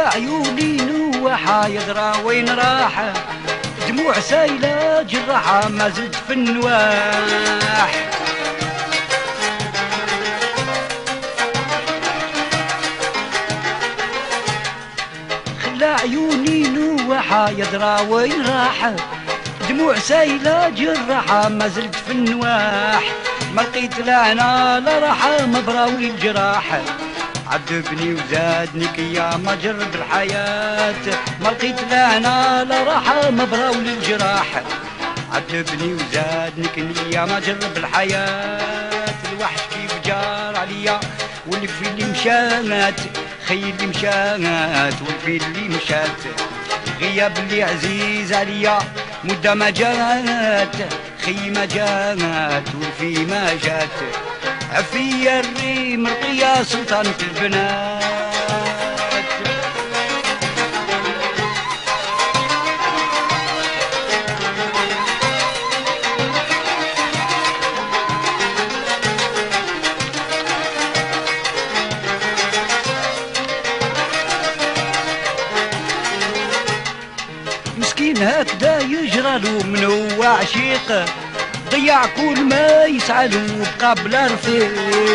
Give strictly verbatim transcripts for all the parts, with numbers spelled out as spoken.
عيوني نوحة يدرى وين راح، دموع سايلة جراحة ما زلت في النواح. خلى عيوني نوحة يدرى وين راح، دموع سايلة جراحة ما زلت في النواح. ما لقيت لا انا لا راحة مبراوي الجراح، عذبني وزادني كيا ما جرب الحياة. ما لقيت لا انا لا راحة مبراوي الجراح، عذبني وزادني كيا ما جرب الحياة. الوحش كيف جار عليا والفي اللي مشات، خي اللي مشات والفي اللي مشات. غياب اللي عزيز عليا مدة ما جات، خي ما جات والفي ما جات. عفية الريم رقية سلطانة البنات. مسكين هكذا يجرالو من هو عشيق، ضيع كل ما يسعلو بقى بلا رفيق.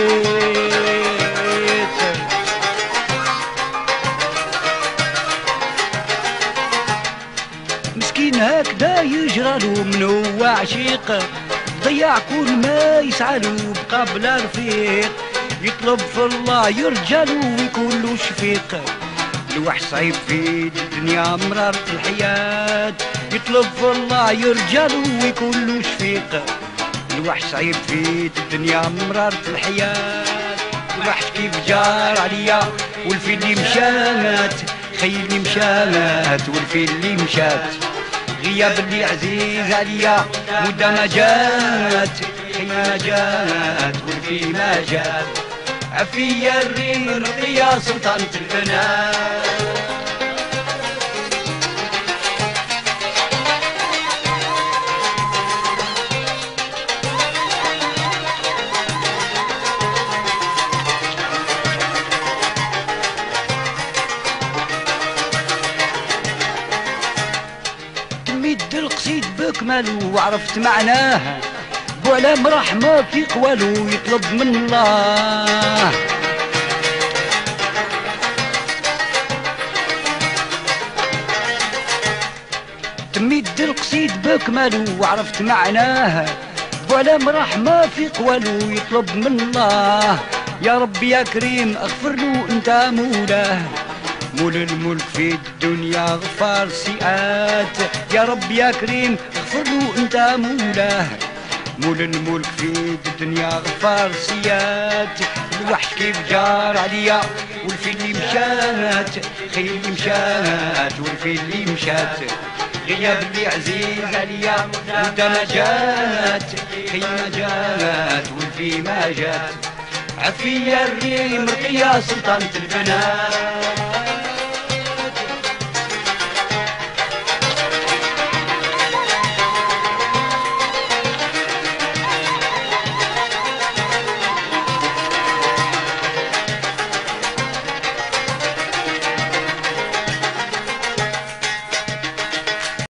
مسكين هكذا يجرالو من هو عشيق، ضيع كل ما يسعلو بقى بلا رفيق. يطلب في الله يرجالو ويكون له شفيق، الوحش صعيب في الدنيا مرارة الحياة. يطلب في الله يرجالو ويكون له شفيق، الوحش صعيب في الدنيا مرارة الحياة. الوحش كيف جار عليا والفي اللي مشات، خي اللي مشات والفي اللي مشات. غياب اللي عزيز عليا مدة ما جات، خي ما جات والفي ما جات. عفية الريم رقية سلطانة البنات. تميد القصيد بكمله وعرفت معناها، بوعلام رحمة في قوالو يطلب من الله. تميد القصيد بكمالو وعرفت معناها، بوعلام رحمة في قوالو يطلب من الله. يا ربي يا كريم اغفر له انت مولاه، مول الملك في الدنيا غفار سيئات. يا ربي يا كريم اغفر له انت مولاه، مول الملك في الدنيا غفار سيات. الوحش كيف جار عليا والفي اللي مشات، خي اللي مشات والفي اللي مشات. غياب اللي عزيز عليا مدة ما جات، خي ما جات والفي ما جات. عفية الريم رقية سلطانة البنات.